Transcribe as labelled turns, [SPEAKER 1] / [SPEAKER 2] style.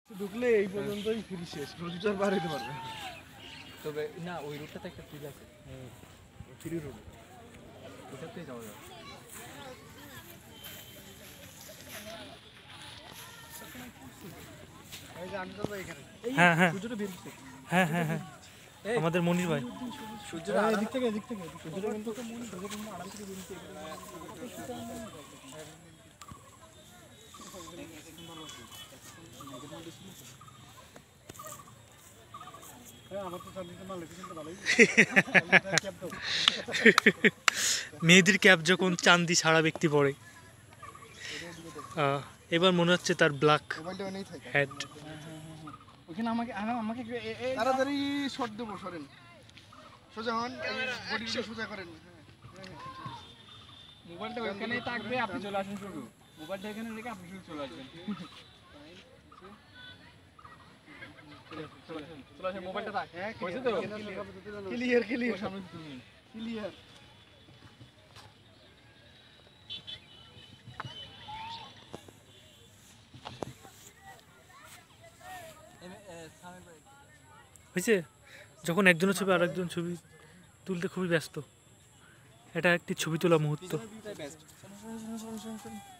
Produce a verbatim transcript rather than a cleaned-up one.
[SPEAKER 1] ঢুকলে এই পর্যন্তই ফ্রি শেষ, রোজগার বার হইতে পারবে।
[SPEAKER 2] তবে না ওই রুটটাতে একটা ফ্রি আছে,
[SPEAKER 1] ফ্রি রোড,
[SPEAKER 2] ওটাতেই যাওয়া যাবে।
[SPEAKER 3] হ্যাঁ হ্যাঁ হ্যাঁ হ্যাঁ হ্যাঁ আমাদের মনির ভাই
[SPEAKER 1] সূর্যটা এদিক থেকে এদিক থেকে সূর্যটা কিন্তু আরাম থেকে বেরিয়েছে।
[SPEAKER 3] মেয়েদের ক্যাপ যখন চান্দি ছাড়া ব্যক্তি পরে, এবার মনে হচ্ছে তার ব্ল্যাক হ্যাট।
[SPEAKER 1] ওখানে আমাকে আমাকে তাড়াতাড়ি শট দেবো, সরেন সোজা হন, বডিটা সোজা করেন। মোবাইলটা ওখানেই থাকবে, আপনি চলে আসেন শুধু, মোবাইলটা এখানে রেখে আপনি শুধু চলে আসবেন। চলে আসেন, মোবাইলটা থাক, হয়েছে তো? ক্লিয়ার ক্লিয়ার সামনে ক্লিয়ার।
[SPEAKER 3] হয়েছে, যখন একজনের ছবি আরেকজন ছবি তুলতে খুবই ব্যস্ত, এটা একটি ছবি তোলা মুহূর্ত।